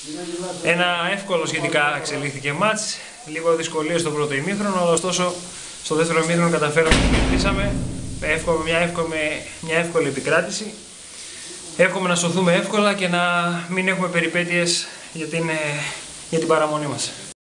Ένα εύκολο σχετικά εξελίχθηκε μάτς, λίγο δυσκολίες στο πρώτο ημίχρονο, αλλά ωστόσο στο δεύτερο ημίχρονο καταφέραμε και κερδίσαμε. Μια εύκολη επικράτηση. Εύχομαι να σωθούμε εύκολα και να μην έχουμε περιπέτειες για την παραμονή μας.